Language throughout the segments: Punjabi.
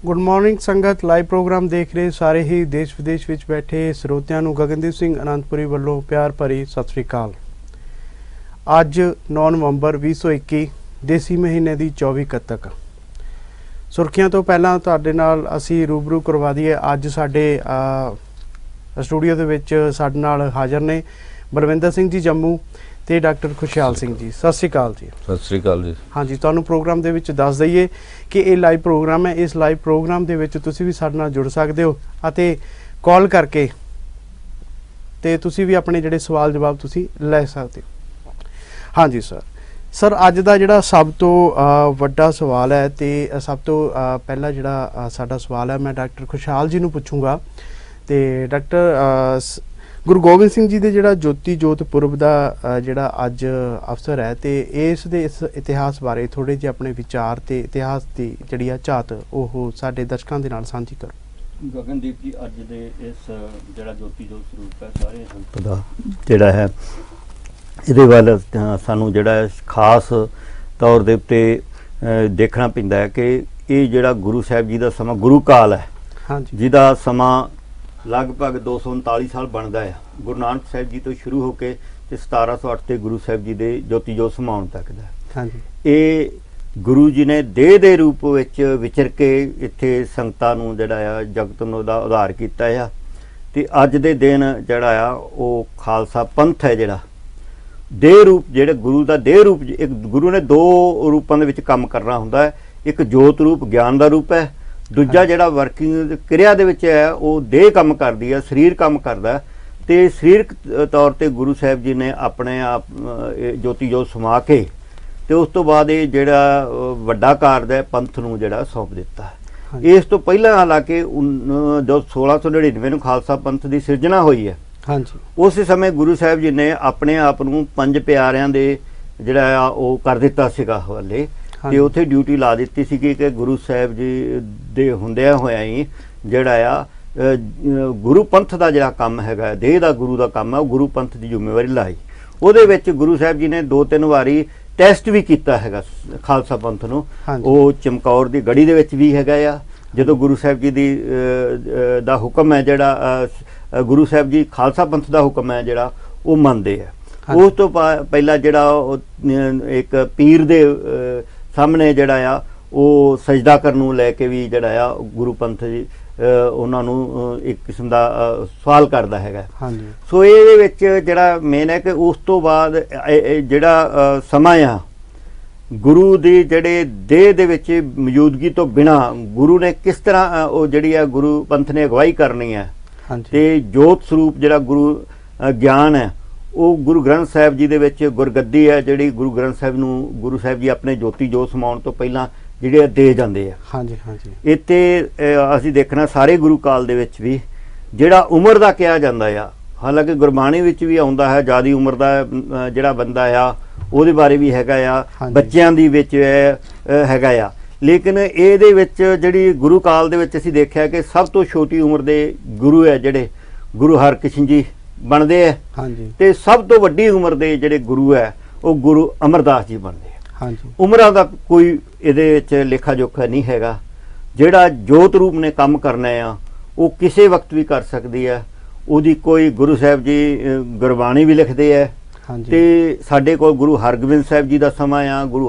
गुड मॉर्निंग संगत। लाइव प्रोग्राम देख रहे सारे ही देश विदेश विच बैठे ਸਰੋਤਿਆਂ ਨੂੰ ਗਗਨਦੀਪ ਸਿੰਘ ਅਨੰਦਪੁਰੀ ਵੱਲੋਂ ਪਿਆਰ ਭਰੀ ਸਤਿ ਸ੍ਰੀ ਅਕਾਲ। ਅੱਜ 9 ਨਵੰਬਰ 2021 ਦੇਸੀ ਮਹੀਨੇ ਦੀ 24 ਕੱਤਕ। ਸੁਰਖੀਆਂ ਤੋਂ ਪਹਿਲਾਂ ਤੁਹਾਡੇ ਨਾਲ ਅਸੀਂ ਰੂਬਰੂ ਕਰਵਾ ਦਈਏ। ਅੱਜ ਸਾਡੇ ਸਟੂਡੀਓ ਦੇ ਵਿੱਚ ਸਾਡੇ ਨਾਲ ਹਾਜ਼ਰ ਨੇ ਬਲਵਿੰਦਰ ਸਿੰਘ ਜੀ ਜੰਮੂ ਤੇ ਡਾਕਟਰ ਖੁਸ਼ਹਾਲ ਸਿੰਘ जी। सत श्री अकाल जी। सत श्री अकाल जी। हाँ जी, तुहानू प्रोग्राम दे विच दस दईए कि ये लाइव प्रोग्राम है। इस लाइव प्रोग्राम दे विच तुसी भी साडे नाल जुड़ सकदे हो अते कॉल करके ते तुसी भी अपने जिहड़े सवाल जवाब तुसी लै सकदे हो। हाँ जी सर अज दा जिहड़ा सब तो वड्डा सवाल है ते सब तो पहला जिहड़ा साडा सवाल है मैं डॉक्टर खुशहाल जी नू पुछूंगा। ते डॉक्टर गुरु गोबिंद सिंह जी दे जिहड़ा ज्योति जोत पुरब दा जिहड़ा अज अवसर है ते इस इतिहास बारे थोड़े जिहे अपने विचार ते इतिहास की जिहड़ी झात ओह साडे दर्शकां दे नाल सांझी करो। गगनदीप जी अज दे इस जिहड़ा ज्योति जोत स्वरूप है सारे संत दा जिहड़ा है इहदे वल सानू जिहड़ा खास तौर दे उत्ते देखना पैंदा है कि ये जिहड़ा गुरु साहिब जी दा समा गुरु काल है। हाँ जी। जिहदा समा लगभग 239 साल बनता है। गुरु नानक साहिब जी तो शुरू होकर 1708 के गुरु साहिब जी के ज्योति जोत समाउण तक दा। हाँ जी। ये गुरु जी ने देह के रूप विच विचर के इत्थे संगतां नूं जिहड़ा आ जगत नूं दा उद्धार कीता है। ते अज दे दिन जिहड़ा आ वो खालसा पंथ है जिहड़ा देह रूप जिहड़े गुरु दा देह रूप एक गुरु ने दो रूपां दे विच काम करना हुंदा है। एक जोत रूप ज्ञान दा रूप है, दूजा जिहड़ा वर्किंग क्रिया दे विच है वो देह काम करदी है, शरीर काम करदा है। ते सरीरक तौर ते गुरु साहिब जी ने अपने आप ज्योति जोत समा के ते उस तो बाद ये जिहड़ा वड्डा कारज है पंथ नूं जिहड़ा सौंप दिता है। इस तो पहला हालांकि जो 1699 नूं खालसा पंथ की सिरजना हुई है। हाँ जी। उस समय गुरु साहिब जी ने अपने आप नूं पंज प्यारिਆਂ ਦੇ ਜਿਹੜਾ ਉਹ ਕਰ ਦਿੱਤਾ ਸੀਗਾ ਹਵਾਲੇ ਤੇ ਉੱਥੇ ਡਿਊਟੀ ਲਾ ਦਿੱਤੀ ਸੀ ਕਿ ਗੁਰੂ ਸਾਹਿਬ ਜੀ ਦੇ ਹੁੰਦਿਆਂ ਹੋਇਆ ਹੀ ਜਿਹੜਾ ਆ ਗੁਰੂ ਪੰਥ ਦਾ ਜਿਹੜਾ ਕੰਮ ਹੈਗਾ ਦੇਹ ਦਾ ਗੁਰੂ ਦਾ ਕੰਮ ਹੈ ਉਹ ਗੁਰੂ ਪੰਥ ਦੀ ਜ਼ਿੰਮੇਵਾਰੀ ਲਾਈ। ਉਹਦੇ ਵਿੱਚ ਗੁਰੂ ਸਾਹਿਬ ਜੀ ਨੇ 2-3 ਵਾਰੀ ਟੈਸਟ ਵੀ ਕੀਤਾ ਹੈਗਾ ਖਾਲਸਾ ਪੰਥ ਨੂੰ। ਉਹ ਚਮਕੌਰ ਦੀ ਗੜੀ ਦੇ ਵਿੱਚ ਵੀ ਹੈਗਾ ਆ ਜਦੋਂ ਗੁਰੂ ਸਾਹਿਬ ਜੀ ਦੀ ਦਾ ਹੁਕਮ ਹੈ ਜਿਹੜਾ ਗੁਰੂ ਸਾਹਿਬ ਜੀ ਖਾਲਸਾ ਪੰਥ ਦਾ ਹੁਕਮ ਹੈ ਜਿਹੜਾ ਉਹ ਮੰਨਦੇ ਆ। ਉਸ ਤੋਂ ਪਹਿਲਾਂ ਜਿਹੜਾ ਇੱਕ ਪੀਰ ਦੇ ਸਾਹਮਣੇ ਜਿਹੜਾ ਆ ਉਹ ਸਜਦਾ ਕਰਨ ਨੂੰ ਲੈ ਕੇ ਵੀ ਜਿਹੜਾ ਆ ਗੁਰੂ ਪੰਥ ਜੀ ਉਹਨਾਂ ਨੂੰ ਇੱਕ ਕਿਸਮ ਦਾ ਸਵਾਲ ਕਰਦਾ ਹੈਗਾ। ਹਾਂਜੀ। ਸੋ ਇਹਦੇ ਵਿੱਚ ਜਿਹੜਾ ਮੇਨ ਹੈ ਕਿ ਉਸ ਤੋਂ ਬਾਅਦ ਜਿਹੜਾ ਸਮਾਂ ਆ ਗੁਰੂ ਦੀ ਜਿਹੜੇ ਦੇਹ ਦੇ ਵਿੱਚ ਮੌਜੂਦਗੀ ਤੋਂ ਬਿਨਾਂ ਗੁਰੂ ਨੇ ਕਿਸ ਤਰ੍ਹਾਂ ਉਹ ਜਿਹੜੀ ਆ ਗੁਰੂ ਪੰਥ ਨੇ ਅਗਵਾਈ ਕਰਨੀ ਹੈ। ਤੇ ਜੋਤ ਸਰੂਪ ਜਿਹੜਾ ਗੁਰੂ ਗਿਆਨ ਹੈ ਉਹ ਗੁਰੂ ਗ੍ਰੰਥ ਸਾਹਿਬ ਜੀ ਦੇ ਵਿੱਚ ਗੁਰਗੱਦੀ ਹੈ ਜਿਹੜੀ ਗੁਰੂ ਗ੍ਰੰਥ ਸਾਹਿਬ ਨੂੰ ਗੁਰੂ ਸਾਹਿਬ ਜੀ ਆਪਣੇ ਜੋਤੀ ਜੋਤ ਸਮਾਉਣ ਤੋਂ ਪਹਿਲਾਂ ਜਿਹੜੇ ਦੇ ਜਾਂਦੇ ਆ। ਹਾਂਜੀ ਹਾਂਜੀ। ਇੱਥੇ ਅਸੀਂ ਦੇਖਣਾ ਸਾਰੇ ਗੁਰੂ ਕਾਲ ਦੇ ਵਿੱਚ ਵੀ ਜਿਹੜਾ ਉਮਰ ਦਾ ਕਿਹਾ ਜਾਂਦਾ ਆ, ਹਾਲਾਂਕਿ ਗੁਰਬਾਣੀ ਵਿੱਚ ਵੀ ਆਉਂਦਾ ਹੈ ਜ਼ਿਆਦੀ ਉਮਰ ਦਾ ਜਿਹੜਾ ਬੰਦਾ ਆ ਉਹਦੇ ਬਾਰੇ ਵੀ ਹੈਗਾ ਆ, ਬੱਚਿਆਂ ਦੀ ਵਿੱਚ ਹੈਗਾ ਆ। ਲੇਕਿਨ ਇਹਦੇ ਵਿੱਚ ਜਿਹੜੀ ਗੁਰੂ ਕਾਲ ਦੇ ਵਿੱਚ ਅਸੀਂ ਦੇਖਿਆ ਕਿ ਸਭ ਤੋਂ ਛੋਟੀ ਉਮਰ ਦੇ ਗੁਰੂ ਹੈ ਜਿਹੜੇ ਗੁਰੂ ਹਰਕ੍ਰਿਸ਼ਨ ਜੀ ਬਣਦੇ ਹੈ। ਹਾਂਜੀ। ਤੇ ਸਭ ਤੋਂ ਵੱਡੀ ਉਮਰ ਦੇ ਜਿਹੜੇ ਗੁਰੂ ਹੈ ਉਹ ਗੁਰੂ ਅਮਰਦਾਸ ਜੀ ਬਣਦੇ ਹੈ। ਹਾਂਜੀ। ਉਮਰਾਂ ਦਾ ਕੋਈ ਇਹਦੇ ਵਿੱਚ ਲੇਖਾ ਜੋਖਾ ਨਹੀਂ ਹੈਗਾ। ਜਿਹੜਾ ਜੋਤ ਰੂਪ ਨੇ ਕੰਮ ਕਰਨਾ ਆ ਉਹ ਕਿਸੇ ਵਕਤ ਵੀ ਕਰ ਸਕਦੀ ਹੈ। ਉਹਦੀ ਕੋਈ ਗੁਰੂ ਸਾਹਿਬ ਜੀ ਗੁਰਬਾਣੀ ਵੀ ਲਿਖਦੇ ਹੈ। ਤੇ ਸਾਡੇ ਕੋਲ ਗੁਰੂ ਹਰਗੋਬਿੰਦ ਸਾਹਿਬ ਜੀ ਦਾ ਸਮਾਂ ਆ, ਗੁਰੂ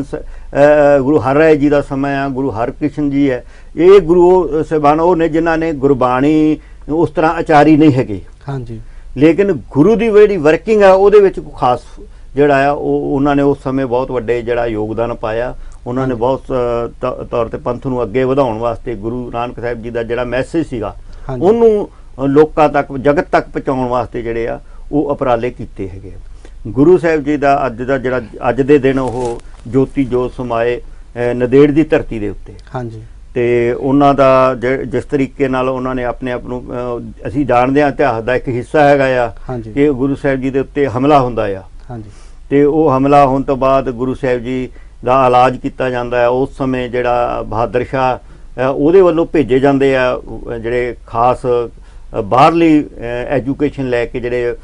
ਹਰ ਰਾਏ ਜੀ ਦਾ ਸਮਾਂ ਆ, ਗੁਰੂ ਹਰਕ੍ਰਿਸ਼ਨ ਜੀ ਹੈ। ਇਹ ਗੁਰੂ ਸਾਹਿਬਾਨ ਉਹ ਨੇ ਜਿਨ੍ਹਾਂ ਨੇ ਗੁਰਬਾਣੀ ਉਸ ਤਰ੍ਹਾਂ ਆਚਾਰੀ ਨਹੀਂ ਹੈਗੇ। ਹਾਂਜੀ। ਲੇਕਿਨ ਗੁਰੂ ਦੀ ਜਿਹੜੀ ਵਰਕਿੰਗ ਆ ਉਹਦੇ ਵਿੱਚ ਕੋਈ ਖਾਸ ਜਿਹੜਾ ਆ ਉਹ ਉਹਨਾਂ ਨੇ ਉਸ ਸਮੇਂ ਬਹੁਤ ਵੱਡੇ ਜਿਹੜਾ ਯੋਗਦਾਨ ਪਾਇਆ। ਉਹਨਾਂ ਨੇ ਬਹੁਤ ਤੌਰ ਤੇ ਪੰਥ ਨੂੰ ਅੱਗੇ ਵਧਾਉਣ ਵਾਸਤੇ ਗੁਰੂ ਨਾਨਕ ਸਾਹਿਬ ਜੀ ਦਾ ਜਿਹੜਾ ਮੈਸੇਜ ਸੀਗਾ ਉਹਨੂੰ ਲੋਕਾਂ ਤੱਕ ਜਗਤ ਤੱਕ ਪਹੁੰਚਾਉਣ ਵਾਸਤੇ ਜਿਹੜੇ ਆ ਉਹ ਉਪਰਾਲੇ ਕੀਤੇ ਹੈਗੇ। ਗੁਰੂ ਸਾਹਿਬ ਜੀ ਦਾ ਜਿਹੜਾ ਅੱਜ ਦੇ ਦਿਨ ਉਹ ਜੋਤੀ ਜੋਤ ਸਮਾਏ ਨੰਦੇੜ ਦੀ ਧਰਤੀ ਦੇ ਉੱਤੇ। ਹਾਂਜੀ। ਤੇ ਉਹਨਾਂ ਦਾ ਜਿਸ ਤਰੀਕੇ ਨਾਲ ਉਹਨਾਂ ਨੇ ਆਪਣੇ ਆਪ ਨੂੰ ਅਸੀਂ ਜਾਣਦੇ ਹਾਂ ਇਤਿਹਾਸ ਦਾ ਇੱਕ ਹਿੱਸਾ ਹੈਗਾ ਆ ਕਿ ਗੁਰੂ ਸਾਹਿਬ ਜੀ ਦੇ ਉੱਤੇ ਹਮਲਾ ਹੁੰਦਾ ਆ। ਹਾਂਜੀ। ਤੇ ਉਹ ਹਮਲਾ ਹੋਣ ਤੋਂ ਬਾਅਦ ਗੁਰੂ ਸਾਹਿਬ ਜੀ ਦਾ ਇਲਾਜ ਕੀਤਾ ਜਾਂਦਾ ਹੈ। ਉਸ ਸਮੇਂ ਜਿਹੜਾ ਬਹਾਦਰ ਸ਼ਾਹ ਉਹਦੇ ਵੱਲੋਂ ਭੇਜੇ ਜਾਂਦੇ ਆ ਜਿਹੜੇ ਖਾਸ ਬਾਹਰਲੀ ਐਜੂਕੇਸ਼ਨ ਲੈ ਕੇ ਜਿਹੜੇ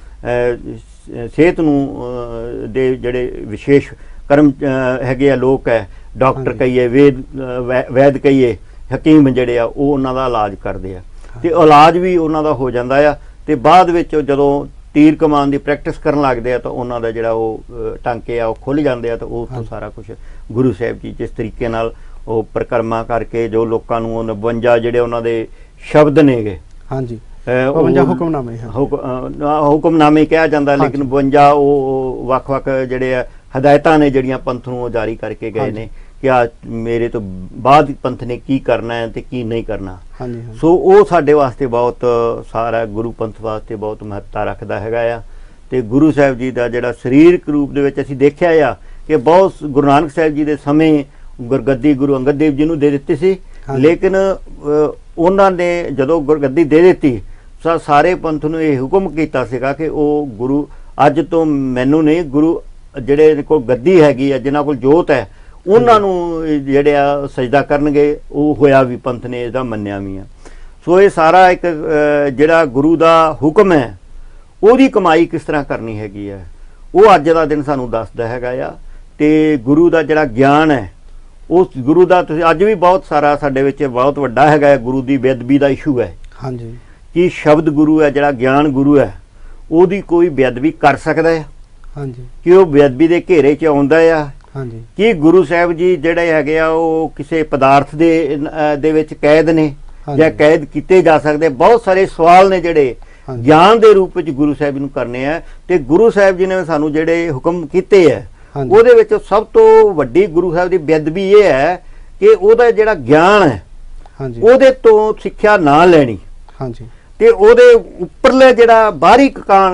ਸਿਹਤ ਨੂੰ ਦੇ ਜਿਹੜੇ ਵਿਸ਼ੇਸ਼ ਕਰਮ ਹੈਗੇ ਆ ਲੋਕ ਹੈ, ਡਾਕਟਰ ਕਹੀਏ, ਵੈਦ ਕਹੀਏ, ਹਕੀਮ ਜਿਹੜੇ ਆ ਉਹ ਉਹਨਾਂ ਦਾ ਇਲਾਜ ਕਰਦੇ ਆ ਤੇ ਇਲਾਜ ਵੀ ਉਹਨਾਂ ਦਾ ਹੋ ਜਾਂਦਾ ਆ ਤੇ ਬਾਅਦ ਵਿੱਚ ਜਦੋਂ ਤੀਰ ਕਮਾਨ ਦੀ ਪ੍ਰੈਕਟਿਸ ਕਰਨ ਲੱਗਦੇ ਆ ਤਾਂ ਉਹਨਾਂ ਦਾ ਜਿਹੜਾ ਉਹ ਟਾਂਕੇ ਆ ਉਹ ਖੁੱਲ ਜਾਂਦੇ ਆ ਤਾਂ ਉਹ ਤੋਂ ਸਾਰਾ ਕੁਝ ਗੁਰੂ ਸਾਹਿਬ ਜੀ ਜਿਸ ਤਰੀਕੇ ਨਾਲ ਉਹ ਪਰਿਕਰਮਾ ਕਰਕੇ ਜੋ ਲੋਕਾਂ ਨੂੰ ਉਹ 52 ਜਿਹੜੇ ਉਹਨਾਂ ਦੇ ਸ਼ਬਦ ਨੇਗੇ ਹਾਂਜੀ 52 ਹੁਕਮਨਾਮੇ ਹੁਕਮਨਾਮੇ ਕਿਹਾ ਜਾਂਦਾ ਲੇਕਿਨ 52 ਉਹ ਵੱਖ-ਵੱਖ ਜਿਹੜੇ ਆ ਹਦਾਇਤਾਂ ਨੇ ਜਿਹੜੀਆਂ ਪੰਥ ਨੂੰ ਉਹ ਜਾਰੀ ਕਰਕੇ ਗਏ ਨੇ ਕਿ ਆ ਮੇਰੇ ਤੋਂ ਬਾਅਦ ਪੰਥ ਨੇ ਕੀ ਕਰਨਾ ਹੈ ਤੇ ਕੀ ਨਹੀਂ ਕਰਨਾ। ਸੋ ਉਹ ਸਾਡੇ ਵਾਸਤੇ ਬਹੁਤ ਸਾਰਾ ਗੁਰੂ ਪੰਥ ਵਾਸਤੇ ਬਹੁਤ ਮਹੱਤਤਾ ਰੱਖਦਾ ਹੈਗਾ ਆ ਤੇ ਗੁਰੂ ਸਾਹਿਬ ਜੀ ਦਾ ਜਿਹੜਾ ਸਰੀਰਕ ਰੂਪ ਦੇ ਵਿੱਚ ਅਸੀਂ ਦੇਖਿਆ ਆ ਕਿ ਬਹੁਤ ਗੁਰੂ ਨਾਨਕ ਸਾਹਿਬ ਜੀ ਦੇ ਸਮੇਂ ਗੁਰਗੱਦੀ ਗੁਰੂ ਅੰਗਦ ਦੇਵ ਜੀ ਨੂੰ ਦੇ ਦਿੱਤੀ ਸੀ ਲੇਕਿਨ ਉਹਨਾਂ ਨੇ ਜਦੋਂ ਗੁਰਗੱਦੀ ਦੇ ਦਿੱਤੀ ਸਾਰੇ ਪੰਥ ਨੂੰ ਇਹ ਹੁਕਮ ਕੀਤਾ ਸੀਗਾ ਕਿ ਉਹ ਗੁਰੂ ਅੱਜ ਤੋਂ ਮੈਨੂੰ ਨਹੀਂ ਗੁਰੂ ਜਿਹੜੇ ਕੋਲ ਗੱਦੀ ਹੈਗੀ ਆ ਜਿਨ੍ਹਾਂ ਕੋਲ ਜੋਤ ਹੈ ਉਹਨਾਂ ਨੂੰ ਜਿਹੜੇ ਆ ਸਜਦਾ ਕਰਨਗੇ ਉਹ ਹੋਇਆ ਵੀ ਪੰਥ ਨੇ ਇਹਦਾ ਮੰਨਿਆ ਵੀ ਆ। ਸੋ ਇਹ ਸਾਰਾ ਇੱਕ ਜਿਹੜਾ ਗੁਰੂ ਦਾ ਹੁਕਮ ਹੈ ਉਹਦੀ ਕਮਾਈ ਕਿਸ ਤਰ੍ਹਾਂ ਕਰਨੀ ਹੈਗੀ ਹੈ ਉਹ ਅੱਜ ਦਾ ਦਿਨ ਸਾਨੂੰ ਦੱਸਦਾ ਹੈਗਾ ਆ ਤੇ ਗੁਰੂ ਦਾ ਜਿਹੜਾ ਗਿਆਨ ਹੈ ਉਸ ਗੁਰੂ ਦਾ ਤੁਸੀਂ ਅੱਜ ਵੀ ਬਹੁਤ ਸਾਰਾ ਸਾਡੇ ਵਿੱਚ ਬਹੁਤ ਵੱਡਾ ਹੈਗਾ ਗੁਰੂ ਦੀ ਬੇਅਦਬੀ ਦਾ ਇਸ਼ੂ ਹੈ ਹਾਂਜੀ ਕਿ ਸ਼ਬਦ ਗੁਰੂ ਹੈ ਜਿਹੜਾ ਗਿਆਨ ਗੁਰੂ ਹੈ ਉਹਦੀ ਕੋਈ ਬੇਅਦਬੀ ਕਰ ਸਕਦਾ ਹੈ ਹਾਂਜੀ ਕਿ ਉਹ ਬੇਅਦਬੀ ਦੇ ਘੇਰੇ 'ਚ ਆਉਂਦਾ ਆ ਹਾਂਜੀ ਕਿ ਗੁਰੂ ਸਾਹਿਬ ਜੀ ਜਿਹੜੇ ਹੈਗੇ ਆ ਉਹ ਕਿਸੇ ਪਦਾਰਥ ਦੇ ਵਿੱਚ ਕੈਦ ਨੇ ਜਾਂ ਕੈਦ ਕੀਤੇ ਜਾ ਸਕਦੇ ਬਹੁਤ ਸਾਰੇ ਸਵਾਲ ਨੇ ਜਿਹੜੇ ਗਿਆਨ ਦੇ ਰੂਪ ਵਿੱਚ ਗੁਰੂ ਸਾਹਿਬ ਨੂੰ ਕਰਨੇ ਆ ਤੇ ਗੁਰੂ ਸਾਹਿਬ ਜੀ ਨੇ ਸਾਨੂੰ ਜਿਹੜੇ ਹੁਕਮ ਕੀਤੇ ਆ ਉਹਦੇ ਵਿੱਚ ਸਭ ਤੋਂ ਵੱਡੀ ਗੁਰੂ ਸਾਹਿਬ ਦੀ ਬੇਅਦਬੀ ਇਹ ਹੈ ਕਿ ਉਹਦਾ ਜਿਹੜਾ ਗਿਆਨ ਹੈ ਉਹਦੇ ਤੋਂ ਸਿੱਖਿਆ ਨਾ ਲੈਣੀ ਹਾਂਜੀ ਤੇ ਉਹਦੇ ਉੱਪਰਲੇ ਜਿਹੜਾ ਬਾਹਰੀ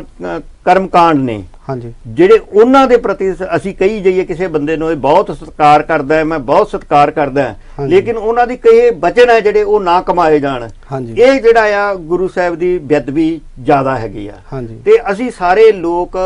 ਕਰਮ ਕਾਂਡ ਨੇ ਜਿਹੜੇ ਉਹਨਾਂ ਦੇ ਪ੍ਰਤੀ ਅਸੀਂ ਕਹੀ ਜਾਈਏ ਕਿਸੇ ਬੰਦੇ ਨੂੰ ਬਹੁਤ ਸਤਿਕਾਰ ਕਰਦਾ ਹੈ ਮੈਂ ਬਹੁਤ ਸਤਿਕਾਰ ਕਰਦਾ ਲੇਕਿਨ ਉਹਨਾਂ ਦੀ ਕਈ ਬਚਨ ਹੈ ਜਿਹੜੇ ਉਹ ਨਾ ਕਮਾਏ ਜਾਣ ਇਹ ਜਿਹੜਾ ਆ ਗੁਰੂ ਸਾਹਿਬ ਦੀ ਬੇਅਦਬੀ ਜ਼ਿਆਦਾ ਹੈਗੀ ਆ ਤੇ ਅਸੀਂ ਸਾਰੇ ਲੋਕ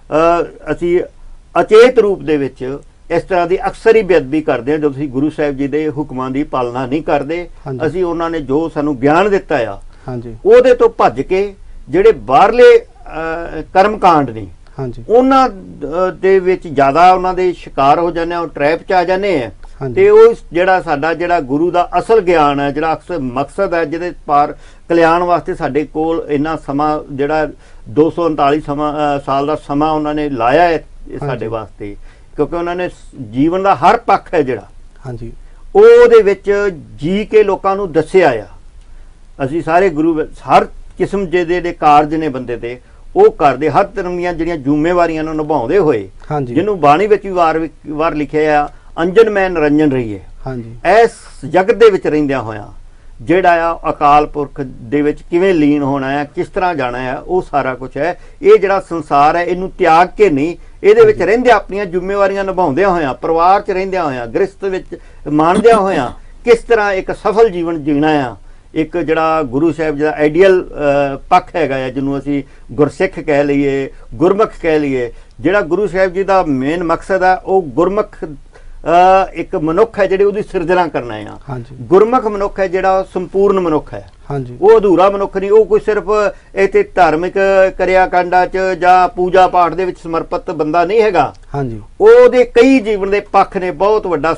ਅਸੀਂ ਅਚੇਤ ਰੂਪ ਦੇ ਵਿੱਚ ਇਸ ਤਰ੍ਹਾਂ ਦੀ ਅਕਸਰ ਹੀ ਬੇਅਦਬੀ ਕਰਦੇ ਹਾਂ ਜਦੋਂ ਅਸੀਂ ਗੁਰੂ ਸਾਹਿਬ ਜੀ ਦੇ ਹੁਕਮਾਂ ਦੀ ਪਾਲਣਾ ਨਹੀਂ ਕਰਦੇ ਅਸੀਂ ਉਹਨਾਂ ਨੇ ਜੋ ਸਾਨੂੰ ਗਿਆਨ ਦਿੱਤਾ ਆ ਉਹਦੇ ਤੋਂ ਭੱਜ ਕੇ ਜਿਹੜੇ ਬਾਹਰਲੇ ਕਰਮ ਕਾਂਡ ਨੇ ਉਹਨਾਂ ਦੇ ਵਿੱਚ ਜ਼ਿਆਦਾ ਉਹਨਾਂ ਦੇ ਸ਼ਿਕਾਰ ਹੋ ਜਾਂਦੇ ਆ ਉਹ ਟ੍ਰੈਪ 'ਚ ਆ ਜਾਂਦੇ ਆ ਤੇ ਉਹ ਜਿਹੜਾ ਸਾਡਾ ਜਿਹੜਾ ਗੁਰੂ ਦਾ ਅਸਲ ਗਿਆਨ ਹੈ ਜਿਹੜਾ ਅਕਸਰ ਮਕਸਦ ਹੈ ਜਿਹਦੇ ਪਾਰ ਕਲਿਆਣ ਵਾਸਤੇ ਸਾਡੇ ਕੋਲ ਇੰਨਾ ਸਮਾਂ ਜਿਹੜਾ 239 ਸਾਲ ਦਾ ਸਮਾਂ ਉਹਨਾਂ ਨੇ ਲਾਇਆ ਹੈ ਸਾਡੇ ਵਾਸਤੇ ਕਿਉਂਕਿ ਉਹਨਾਂ ਨੇ ਜੀਵਨ ਦਾ ਹਰ ਪੱਖ ਹੈ ਜਿਹੜਾ ਉਹਦੇ ਵਿੱਚ ਜੀ ਕੇ ਲੋਕਾਂ ਨੂੰ ਦੱਸਿਆ ਆ ਅਸੀਂ ਸਾਰੇ ਗੁਰੂ ਹਰ ਕਿਸਮ ਜਿਹੜੇ ਕਾਰਜ ਨੇ ਬੰਦੇ ਤੇ ਉਹ ਕਰਦੇ ਹਰ ਧਰਮ ਦੀਆਂ ਜਿਹੜੀਆਂ ਜ਼ਿੰਮੇਵਾਰੀਆਂ ਨੂੰ ਨਿਭਾਉਂਦੇ ਹੋਏ ਜਿਹਨੂੰ ਬਾਣੀ ਵਿੱਚ ਵੀ ਵਾਰ ਲਿਖਿਆ ਆ ਅੰਜਨ ਮੈਂ ਨਿਰੰਜਨ ਰਹੀਏ ਇਸ ਜਗਤ ਦੇ ਵਿੱਚ ਰਹਿੰਦਿਆਂ ਹੋਇਆਂ ਜਿਹੜਾ ਆ ਅਕਾਲ ਪੁਰਖ ਦੇ ਵਿੱਚ ਕਿਵੇਂ ਲੀਨ ਹੋਣਾ ਆ ਕਿਸ ਤਰ੍ਹਾਂ ਜਾਣਾ ਆ ਉਹ ਸਾਰਾ ਕੁਝ ਹੈ ਇਹ ਜਿਹੜਾ ਸੰਸਾਰ ਹੈ ਇਹਨੂੰ ਤਿਆਗ ਕੇ ਨਹੀਂ ਇਹਦੇ ਵਿੱਚ ਰਹਿੰਦੇ ਆਪਣੀਆਂ ਜ਼ਿੰਮੇਵਾਰੀਆਂ ਨਿਭਾਉਂਦਿਆਂ ਹੋਇਆਂ ਪਰਿਵਾਰ 'ਚ ਰਹਿੰਦਿਆਂ ਹੋਇਆਂ ਗ੍ਰਸਤ ਵਿੱਚ ਮਾਣਦਿਆਂ ਹੋਇਆਂ ਕਿਸ ਤਰ੍ਹਾਂ ਇੱਕ ਸਫਲ ਜੀਵਨ ਜੀਣਾ ਆ ਇੱਕ ਜਿਹੜਾ ਗੁਰੂ ਸਾਹਿਬ ਦਾ ਆਈਡੀਅਲ ਪੱਖ ਹੈਗਾ ਆ ਜਿਹਨੂੰ ਅਸੀਂ ਗੁਰਸਿੱਖ ਕਹਿ ਲਈਏ ਗੁਰਮੁਖ ਕਹਿ ਲਈਏ ਜਿਹੜਾ ਗੁਰੂ ਸਾਹਿਬ ਜੀ ਦਾ ਮੇਨ ਮਕਸਦ ਆ ਉਹ ਗੁਰਮੁਖ ਇੱਕ ਮਨੁੱਖ ਹੈ ਜਿਹੜੇ ਉਹਦੀ ਸਿਰਜਣਾ ਕਰਨਾ ਆ ਗੁਰਮੁਖ ਮਨੁੱਖ ਹੈ ਜਿਹੜਾ ਸੰਪੂਰਨ ਮਨੁੱਖ ਹੈ ਉਹ ਅਧੂਰਾ ਮਨੁੱਖ ਨਹੀਂ ਉਹ ਕੋਈ ਸਿਰਫ ਇੱਥੇ ਧਾਰਮਿਕ ਕਿਰਿਆ ਕਾਂਡਾਂ 'ਚ ਜਾਂ ਪੂਜਾ ਪਾਠ ਦੇ ਵਿੱਚ ਸਮਰਪਿਤ ਬੰਦਾ ਨਹੀਂ ਹੈਗਾ ਉਹਦੇ ਕਈ ਜੀਵਨ ਦੇ ਪੱਖ ਨੇ ਬਹੁਤ ਵੱਡਾ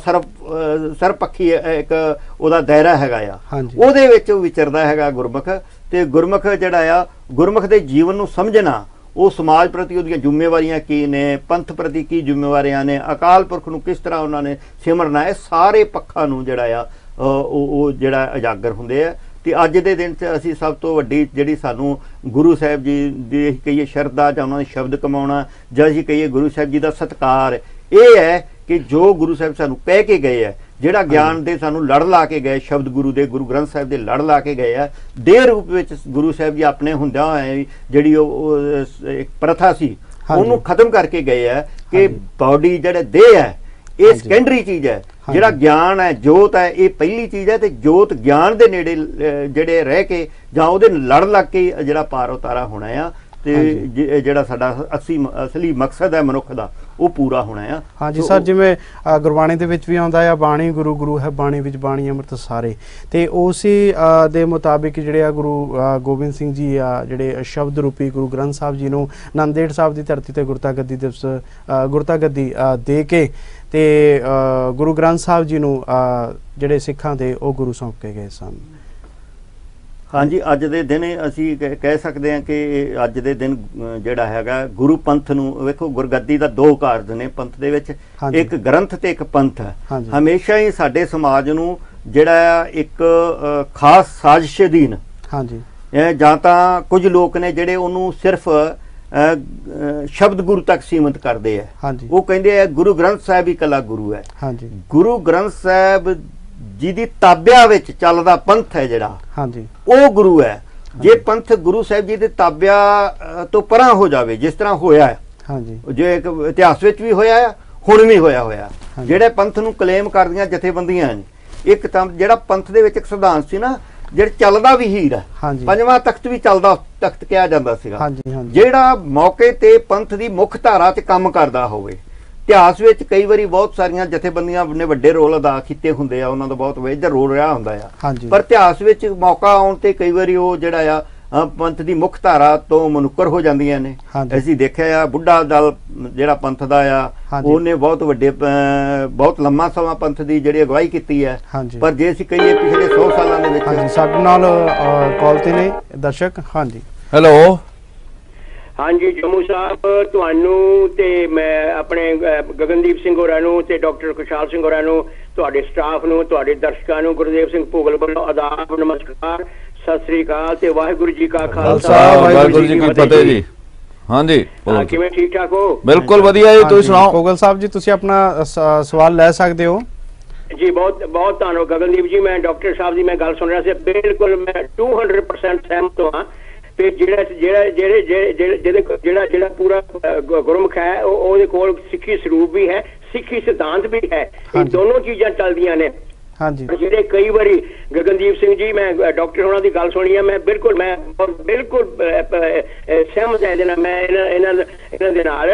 ਸਰਪੱਖੀ ਇੱਕ ਉਹਦਾ ਦਾਇਰਾ ਹੈਗਾ ਆ ਉਹਦੇ ਵਿੱਚ ਉਹ ਵਿਚਰਦਾ ਹੈਗਾ ਗੁਰਮੁਖ ਤੇ ਗੁਰਮੁਖ ਜਿਹੜਾ ਆ ਗੁਰਮੁਖ ਦੇ ਜੀਵਨ ਨੂੰ ਸਮਝਣਾ ਉਹ ਸਮਾਜ ਪ੍ਰਤੀ ਉਹਦੀਆਂ ਜ਼ਿੰਮੇਵਾਰੀਆਂ ਕੀ ਨੇ ਪੰਥ ਪ੍ਰਤੀ ਕੀ ਜ਼ਿੰਮੇਵਾਰੀਆਂ ਨੇ ਅਕਾਲ ਪੁਰਖ ਨੂੰ ਕਿਸ ਤਰ੍ਹਾਂ ਉਹਨਾਂ ਨੇ ਸਿਮਰਨਾ ਇਹ ਸਾਰੇ ਪੱਖਾਂ ਨੂੰ ਜਿਹੜਾ ਆ ਉਹ ਜਿਹੜਾ ਉਜਾਗਰ ਹੁੰਦੇ ਆ ਤੇ ਅੱਜ ਦੇ ਦਿਨ 'ਚ ਅਸੀਂ ਸਭ ਤੋਂ ਵੱਡੀ ਜਿਹੜੀ ਸਾਨੂੰ ਗੁਰੂ ਸਾਹਿਬ ਜੀ ਦੀ ਕਹੀਏ ਸ਼ਰਧਾ ਜਾਂ ਉਹਨਾਂ ਦੇ ਸ਼ਬਦ ਕਮਾਉਣਾ ਜਾਂ ਅਸੀਂ ਕਹੀਏ ਗੁਰੂ ਸਾਹਿਬ ਜੀ ਦਾ ਸਤਿਕਾਰ ਇਹ ਹੈ ਕਿ ਜੋ ਗੁਰੂ ਸਾਹਿਬ ਸਾਨੂੰ ਕਹਿ ਕੇ ਗਏ ਹੈ ਜਿਹੜਾ ਗਿਆਨ ਦੇ ਸਾਨੂੰ ਲੜ ਲਾ ਕੇ ਗਏ ਸ਼ਬਦ ਗੁਰੂ ਦੇ ਗੁਰੂ ਗ੍ਰੰਥ ਸਾਹਿਬ ਦੇ ਲੜ ਲਾ ਕੇ ਗਏ ਆ ਦੇਹ ਰੂਪ ਵਿੱਚ ਗੁਰੂ ਸਾਹਿਬ ਜੀ ਆਪਣੇ ਹੁੰਦਿਆਂ ਹੋਏ ਜਿਹੜੀ ਉਹ ਇੱਕ ਪ੍ਰਥਾ ਸੀ ਉਹਨੂੰ ਖਤਮ ਕਰਕੇ ਗਏ ਆ ਕਿ ਬਾਡੀ ਜਿਹੜੇ ਦੇਹ ਹੈ ਇਹ ਸੈਕੰਡਰੀ ਚੀਜ਼ ਹੈ ਜਿਹੜਾ ਗਿਆਨ ਹੈ ਜੋਤ ਹੈ ਇਹ ਪਹਿਲੀ ਚੀਜ਼ ਹੈ ਤੇ ਜੋਤ ਗਿਆਨ ਦੇ ਨੇੜੇ ਜਿਹੜੇ ਰਹਿ ਕੇ ਜਾਂ ਉਹਦੇ ਲੜ ਲੱਗ ਕੇ ਜਿਹੜਾ ਪਾਰ ਉਤਾਰਾ ਹੋਣਾ ਆ ਤੇ ਜਿਹੜਾ ਸਾਡਾ ਅਸਲੀ ਮਕਸਦ ਹੈ ਮਨੁੱਖ ਦਾ ਉਹ ਪੂਰਾ ਹੋਣਾ ਆ। ਹਾਂਜੀ ਸਰ, ਜਿਵੇਂ ਗੁਰਬਾਣੀ ਦੇ ਵਿੱਚ ਵੀ ਆਉਂਦਾ ਆ, ਬਾਣੀ ਗੁਰੂ ਗੁਰੂ ਹੈ ਬਾਣੀ ਵਿੱਚ ਬਾਣੀ ਅੰਮ੍ਰਿਤ ਸਾਰੇ, ਤੇ ਉਸੇ ਦੇ ਮੁਤਾਬਿਕ ਜਿਹੜੇ ਆ ਗੁਰੂ ਗੋਬਿੰਦ ਸਿੰਘ ਜੀ ਆ ਜਿਹੜੇ ਸ਼ਬਦ ਰੂਪੀ ਗੁਰੂ ਗ੍ਰੰਥ ਸਾਹਿਬ ਜੀ ਨੂੰ ਨੰਦੇੜ ਸਾਹਿਬ ਦੀ ਧਰਤੀ ਤੇ ਗੁਰਤਾ ਗੱਦੀ ਦਿਵਸ ਗੁਰਤਾ ਗੱਦੀ ਦੇ ਕੇ ਤੇ ਗੁਰੂ ਗ੍ਰੰਥ ਸਾਹਿਬ ਜੀ ਨੂੰ ਜਿਹੜੇ ਸਿੱਖਾਂ ਦੇ ਉਹ ਗੁਰੂ ਸੌਂਪ ਕੇ ਗਏ ਸਨ। ਹਾਂਜੀ, ਅੱਜ ਦੇ ਦਿਨ ਅਸੀਂ ਕਹਿ ਸਕਦੇ ਹਾਂ ਕਿ ਅੱਜ ਦੇ ਦਿਨ ਜਿਹੜਾ ਹੈਗਾ ਗੁਰੂ ਪੰਥ ਨੂੰ ਵੇਖੋ, ਗੁਰਗੱਦੀ ਦਾ ਦੋ ਕਾਰਜ ਨੇ ਪੰਥ ਦੇ ਵਿੱਚ, ਇੱਕ ਗ੍ਰੰਥ ਤੇ ਇੱਕ ਪੰਥ ਹੈ। ਹਮੇਸ਼ਾ ਹੀ ਸਾਡੇ ਸਮਾਜ ਨੂੰ ਜਿਹੜਾ ਇੱਕ ਖਾਸ ਸਾਜ਼ਿਸ਼ ਅਧੀਨ ਜਾਂ ਤਾਂ ਕੁਝ ਲੋਕ ਨੇ ਜਿਹੜੇ ਉਹਨੂੰ ਸਿਰਫ ਸ਼ਬਦ ਗੁਰੂ ਤੱਕ ਸੀਮਿਤ ਕਰਦੇ ਆ। ਉਹ ਕਹਿੰਦੇ ਆ ਗੁਰੂ ਗ੍ਰੰਥ ਸਾਹਿਬ ਹੀ ਇਕੱਲਾ ਗੁਰੂ ਹੈ। ਗੁਰੂ ਗ੍ਰੰਥ ਸਾਹਿਬ ਜਿਹਦੀ ਤਾਬਿਆ ਵਿੱਚ ਚੱਲਦਾ ਪੰਥ ਹੈ ਜਿਹੜਾ, ਉਹ ਗੁਰੂ ਹੈ। ਜੇ ਪੰਥ ਗੁਰੂ ਸਾਹਿਬ ਜੀ ਦੇ ਤਾਬਿਆ ਤੋਂ ਪਰਾਂ ਹੋ ਜਾਵੇ, ਜਿਸ ਤਰ੍ਹਾਂ ਹੋਇਆ ਜੇ ਇੱਕ ਇਤਿਹਾਸ ਵਿੱਚ ਵੀ ਹੋਇਆ ਆ, ਹੁਣ ਵੀ ਹੋਇਆ ਜਿਹੜੇ ਪੰਥ ਨੂੰ ਕਲੇਮ ਕਰਦੀਆਂ ਜਥੇਬੰਦੀਆਂ ਨੇ, ਇੱਕ ਤਾਂ ਜਿਹੜਾ ਪੰਥ ਦੇ ਵਿੱਚ ਇੱਕ ਸਿਧਾਂਤ ਸੀ ਨਾ, ਜਿਹੜਾ ਚੱਲਦਾ ਵੀ ਹੀਰ ਹੈ, ਪੰਜਵਾਂ ਤਖਤ ਵੀ ਚੱਲਦਾ ਤਖਤ ਕਿਹਾ ਜਾਂਦਾ ਸੀਗਾ, ਜਿਹੜਾ ਮੌਕੇ ਤੇ ਪੰਥ ਦੀ ਮੁੱਖ ਧਾਰਾ 'ਚ ਕੰਮ ਕਰਦਾ ਹੋਵੇ। ਇਤਿਹਾਸ ਵਿੱਚ ਕਈ ਵਾਰੀ ਬਹੁਤ ਸਾਰੀਆਂ ਜਥੇਬੰਦੀਆਂ ਨੇ ਵੱਡੇ ਰੋਲ ਅਦਾ ਕੀਤੇ ਹੁੰਦੇ ਆ, ਉਹਨਾਂ ਦਾ ਬਹੁਤ ਮੇਜਰ ਰੋਲ ਰਿਹਾ ਹੁੰਦਾ ਆ, ਪਰ ਇਤਿਹਾਸ ਵਿੱਚ ਮੌਕਾ ਆਉਣ ਤੇ ਕਈ ਵਾਰੀ ਉਹ ਜਿਹੜਾ ਆ ਪੰਥ ਦੀ ਮੁੱਖ ਧਾਰਾ ਤੋਂ ਮਨੁੱਕਰ ਹੋ ਜਾਂਦੀਆਂ ਨੇ। ਅਸੀਂ ਦੇਖਿਆ ਆ ਬੁੱਢਾ ਦਲ ਜਿਹੜਾ ਪੰਥ ਦਾ ਆ, ਉਹਨੇ ਬਹੁਤ ਵੱਡੇ ਬਹੁਤ ਲੰਮਾ ਸਮਾਂ ਪੰਥ ਦੀ ਜਿਹੜੀ ਅਗਵਾਈ ਕੀਤੀ ਹੈ। ਪਰ ਜੇ ਅਸੀਂ ਕਹੀਏ ਪਿਛਲੇ 100 ਸਾਲਾਂ ਦੇ ਵਿੱਚ ਸਾਡੇ ਨਾਲ ਕਾਲ ਤੇ ਨੇ ਦਰਸ਼ਕ। ਹਾਂਜੀ, ਹੈਲੋ। ਹਾਂਜੀ ਜੰਮੂ ਸਾਹਿਬ, ਤੁਹਾਨੂੰ ਤੇ ਮੈਂ ਆਪਣੇ ਗਗਨਦੀਪ ਸਿੰਘ ਹੋਰਾਂ ਨੂੰ ਤੇ ਡਾਕਟਰ ਖੁਸ਼ਹਾਲ ਸਿੰਘ ਹੋਰਾਂ ਨੂੰ, ਤੁਹਾਡੇ ਸਟਾਫ ਨੂੰ, ਤੁਹਾਡੇ ਦਰਸ਼ਕਾਂ ਨੂੰ ਗੁਰਦੇਵ ਸਿੰਘ ਭੋਗਲ ਵੱਲੋਂ ਆਦਾਬ, ਨਮਸਕਾਰ, ਸਤਿ ਸ੍ਰੀ ਅਕਾਲ ਤੇ ਵਾਹਿਗੁਰੂ ਜੀ ਕਾ ਖਾਲਸਾ ਵਾਹਿਗੁਰੂ ਜੀ ਕੀ ਫਤਿਹ ਜੀ। ਹਾਂਜੀ, ਕਿਵੇਂ ਠੀਕ ਠਾਕ ਹੋ? ਬਿਲਕੁਲ ਵਧੀਆ ਜੀ, ਤੁਸੀਂ ਸੁਣਾਓ। ਭੋਗਲ ਸਾਹਿਬ ਜੀ, ਤੁਸੀਂ ਆਪਣਾ ਸਵਾਲ ਲੈ ਸਕਦੇ ਹੋ ਜੀ। ਬਹੁਤ ਬਹੁਤ ਧੰਨਵਾਦ ਗਗਨਦੀਪ ਜੀ। ਮੈਂ ਡਾਕਟਰ ਸਾਹਿਬ ਦੀ ਮੈਂ ਗੱਲ ਸੁਣ ਰਿਹਾ ਸੀ, ਬਿਲਕੁਲ ਮੈਂ 200% ਸਹਿਮਤ ਹਾਂ। ਤੇ ਜਿਹੜਾ ਪੂਰਾ ਗੁਰਮੁਖ ਹੈ, ਉਹਦੇ ਕੋਲ ਸਿੱਖੀ ਸਰੂਪ ਵੀ ਹੈ, ਸਿੱਖੀ ਸਿਧਾਂਤ ਵੀ ਹੈ, ਇਹ ਦੋਨੋਂ ਚੀਜ਼ਾਂ ਚੱਲਦੀਆਂ ਨੇ। ਜਿਹੜੇ ਕਈ ਵਾਰੀ ਗਗਨਦੀਪ ਸਿੰਘ ਜੀ, ਮੈਂ ਡਾਕਟਰ ਹੋਣਾ ਦੀ ਗੱਲ ਸੁਣੀ ਹੈ, ਮੈਂ ਬਿਲਕੁਲ ਸਹਿਮਤ ਹੈ ਇਹਦੇ ਨਾਲ, ਮੈਂ ਇਹਨਾਂ ਦੇ ਨਾਲ,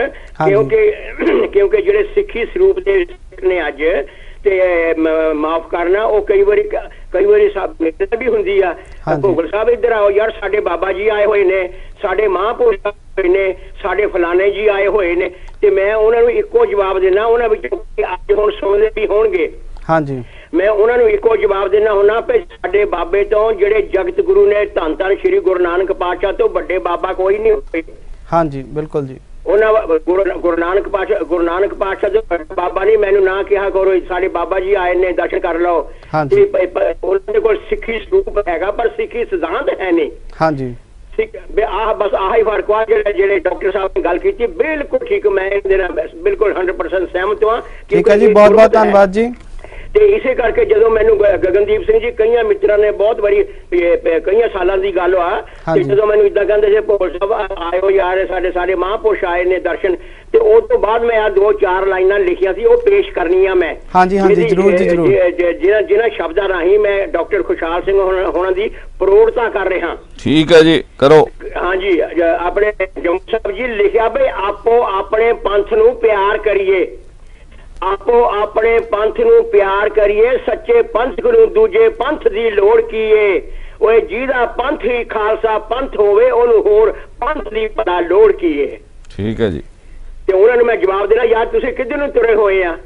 ਕਿਉਂਕਿ ਜਿਹੜੇ ਸਿੱਖੀ ਸਰੂਪ ਦੇ ਨੇ ਅੱਜ ਤੇ ਮਾਫ ਕਰਨਾ, ਉਹ ਕਈ ਵਾਰੀ ਸਭ ਵੀ ਹੁੰਦੀ ਆ। ਭੋਗਲ ਸਾਹਿਬ ਇੱਧਰ ਆਓ ਯਾਰ, ਸਾਡੇ ਬਾਬਾ ਜੀ ਆਏ ਹੋਏ ਨੇ, ਸਾਡੇ ਮਹਾਂਪੁਰਸ਼ ਹੋਏ ਨੇ, ਸਾਡੇ ਫਲਾਣੇ ਜੀ ਆਏ ਹੋਏ ਨੇ, ਤੇ ਮੈਂ ਉਹਨਾਂ ਨੂੰ ਇੱਕੋ ਜਵਾਬ ਦੇਣਾ, ਉਹਨਾਂ ਵਿੱਚੋਂ ਅੱਜ ਹੁਣ ਸੁਣਦੇ ਵੀ ਹੋਣਗੇ। ਮੈਂ ਉਹਨਾਂ ਨੂੰ ਇੱਕੋ ਜਵਾਬ ਦੇਣਾ ਹੁੰਦਾ ਕਿ ਸਾਡੇ ਬਾਬੇ ਤੋਂ, ਜਿਹੜੇ ਜਗਤ ਗੁਰੂ ਨੇ, ਧੰਨ ਧੰਨ ਸ਼੍ਰੀ ਗੁਰੂ ਨਾਨਕ ਪਾਤਸ਼ਾਹ ਤੋਂ ਵੱਡੇ ਬਾਬਾ ਕੋਈ ਨਹੀਂ ਹੋਏ। ਹਾਂਜੀ, ਬਿਲਕੁਲ ਜੀ। ਉਹਨਾਂ ਗੁਰੂ ਨਾਨਕ ਪਾਤਸ਼ਾਹ ਦੇ ਬਾਬਾ ਨੇ ਮੈਨੂੰ ਨਾ ਕਿਹਾ ਕਰੋ, ਸਾਡੇ ਬਾਬਾ ਜੀ ਆਏ ਨੇ, ਦਰਸ਼ਨ ਕਰ ਲਓ। ਉਹਨਾਂ ਦੇ ਕੋਲ ਸਿੱਖੀ ਸਰੂਪ ਹੈਗਾ, ਪਰ ਸਿੱਖੀ ਸਿਧਾਂਤ ਹੈ ਨਹੀਂ। ਬਸ ਆਹੀ ਫਰਕ ਆ। ਜਿਹੜੇ ਡਾਕਟਰ ਸਾਹਿਬ ਨੇ ਗੱਲ ਕੀਤੀ, ਬਿਲਕੁਲ ਠੀਕ, ਮੈਂ ਇਹਦੇ ਨਾਲ ਬਿਲਕੁਲ 100% ਸਹਿਮਤ ਹਾਂ। ਠੀਕ ਹੈ ਜੀ, ਬਹੁਤ ਬਹੁਤ ਧੰਨਵਾਦ ਜੀ। ਤੇ ਇਸੇ ਕਰਕੇ ਜਦੋਂ ਮੈਨੂੰ ਗਗਨਦੀਪ ਸਿੰਘ ਜੀ, ਕਈਆਂ ਮਿੱਤਰਾਂ ਨੇ ਬਹੁਤ ਵਾਰੀ, ਕਈਆਂ ਸਾਲਾਂ ਦੀ ਗੱਲ ਆ, ਤੇ ਜਦੋਂ ਮੈਨੂੰ ਇਦਾਂ ਕਹਿੰਦੇ ਸੀ ਭੋਲ ਸਾਹਿਬ ਆਇਓ ਯਾਰ, ਸਾਡੇ ਮਹਾਂਪੁਰਸ਼ ਆਏ ਨੇ ਦਰਸ਼ਨ, ਤੇ ਉਸ ਤੋਂ ਬਾਅਦ ਮੈਂ ਆ 2-4 ਲਾਈਨਾਂ ਲਿਖੀਆਂ ਸੀ, ਉਹ ਪੇਸ਼ ਕਰਨੀਆਂ ਮੈਂ। ਜਰੂਰ ਜੀ, ਜਰੂਰ। ਜਿਹਨਾਂ ਸ਼ਬਦਾਂ ਰਾਹੀਂ ਮੈਂ ਡਾਕਟਰ ਖੁਸ਼ਹਾਲ ਸਿੰਘ ਹੋਣਾ ਦੀ ਪ੍ਰੋੜਤਾ ਕਰ ਰਿਹਾ। ਠੀਕ ਹੈ ਜੀ, ਕਰੋ। ਹਾਂਜੀ, ਆਪਣੇ ਜੰਮੂ ਸਾਹਿਬ ਜੀ ਲਿਖਿਆ ਬਈ ਆਪੋ ਆਪਣੇ ਪੰਥ ਨੂੰ ਪਿਆਰ ਕਰੀਏ, ਆਪੋ ਆਪਣੇ ਪੰਥ ਨੂੰ ਪਿਆਰ ਕਰੀਏ, ਸੱਚੇ ਪੰਥ ਨੂੰ ਦੂਜੇ ਪੰਥ ਦੀ ਲੋੜ ਕੀ ਏ, ਓਏ ਜਿਹਦਾ ਪੰਥ ਹੀ ਖਾਲਸਾ ਪੰਥ ਹੋਵੇ, ਉਹਨੂੰ ਹੋਰ ਪੰਥ ਦੀ ਭਲਾ ਲੋੜ ਕੀ ਏ। ਠੀਕ ਹੈ ਜੀ। ਤੇ ਉਹਨਾਂ ਨੂੰ ਮੈਂ ਜਵਾਬ ਦੇਣਾ, ਯਾਰ ਤੁਸੀਂ ਕਿੱਧਰ ਨੂੰ ਤੁਰੇ ਹੋਏ ਆ?